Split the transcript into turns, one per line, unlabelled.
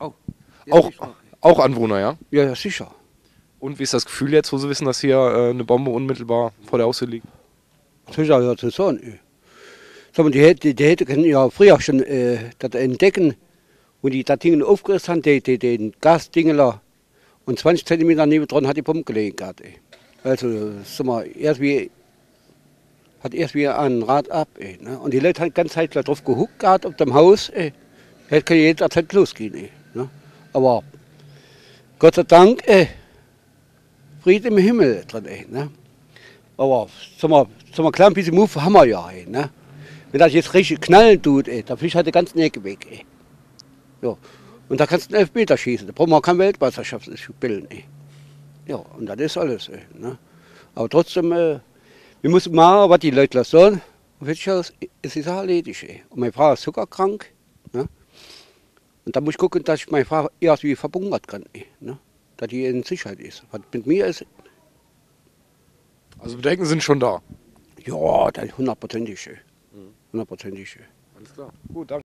Oh.
Auch, auch Anwohner, ja?
Ja, ja, sicher.
Und wie ist das Gefühl jetzt, wo Sie wissen, dass hier eine Bombe unmittelbar vor der Haustür liegt?
Sicher, ja, zu sagen. Sag mal, die hätten können ja früher schon das entdecken, wo die das Ding aufgerissen haben, den Gasdingler. Und 20 Zentimeter neben dran hat die Bombe gelegen gehabt. Also, sag mal, hat erst wie ein Rad ab. Ne? Und die Leute haben die ganze Zeit drauf gehuckt gehabt, auf dem Haus. Hätte jederzeit losgehen. Ne? Aber Gott sei Dank, Friede im Himmel drin. Ne? Aber sag mal, klar, ein bisschen Move haben wir ja. Ne? Wenn das jetzt richtig knallen tut, dann fliegt halt die ganze Ecke weg. Ja. Und da kannst du einen Elfmeter schießen. Da brauchen wir keine Weltmeisterschaft spielen. Ja, und das ist alles. Ne? Aber trotzdem, wir müssen machen, was die Leute lassen. Und es ist auch erledigt. Und meine Frau ist zuckerkrank. Ne? Und da muss ich gucken, dass ich meine Frau irgendwie verbunkern kann. Ne? Dass die in Sicherheit ist. Was mit mir ist,
Also Bedenken sind schon da.
ja, das ist hundertprozentig. Hundertprozentig.
Alles klar. Gut, danke.